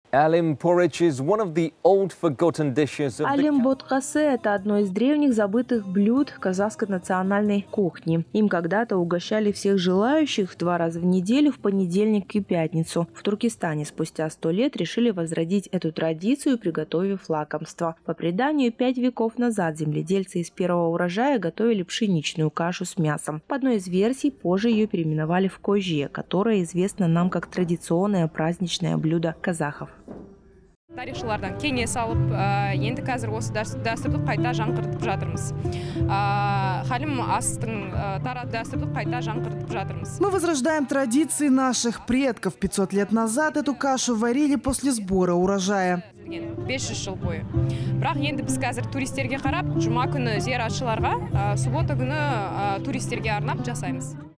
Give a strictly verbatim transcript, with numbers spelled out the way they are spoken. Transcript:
Алим porridge is one of the old forgotten dishes of the... Алим боткасы – это одно из древних забытых блюд казахской национальной кухни. Им когда-то угощали всех желающих два раза в неделю в понедельник и пятницу. В Туркестане спустя сто лет решили возродить эту традицию, приготовив лакомство. По преданию, пять веков назад земледельцы из первого урожая готовили пшеничную кашу с мясом. По одной из версий, позже ее переименовали в кожье, которое известно нам как традиционное праздничное блюдо казахов. Тарихшылардан кеңес алып, енді қазір осы дәстүрді қайта жаңғыртып жатырмыз. Халим астың дәстүрді қайта жаңғыртып жатырмыз. Мы возрождаем традиции наших предков. пятьсот лет назад эту кашу варили после сбора урожая. бес жүз жыл бойы. Бірақ енді біз қазір туристерге қарап, жұма күні зияратшыларға, суббота күні туристерге арнап жасаймыз.